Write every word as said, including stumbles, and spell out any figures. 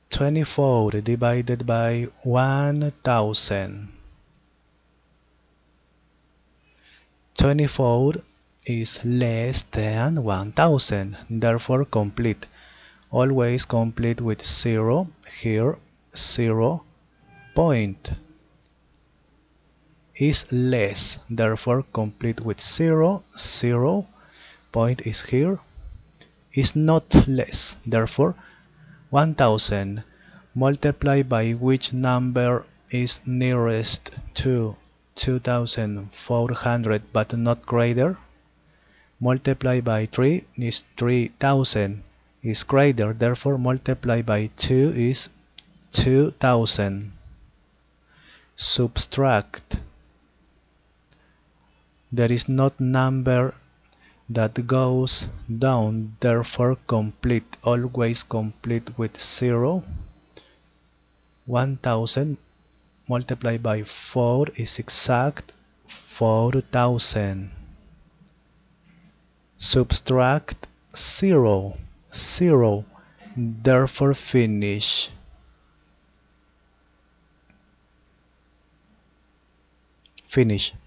twenty-four divided by one thousand. twenty-four is less than one thousand, therefore complete. Always complete with zero, here zero, point. Is less, therefore complete with zero, zero, point is here. Is not less, therefore one thousand. Multiply by which number is nearest to two thousand four hundred but not greater. Multiply by three is three thousand, is greater, therefore multiply by two is two thousand. Subtract. There is not number that goes down, therefore complete, always complete with zero. one thousand multiplied by four is exact four thousand. Subtract zero, zero, therefore finish. Finish.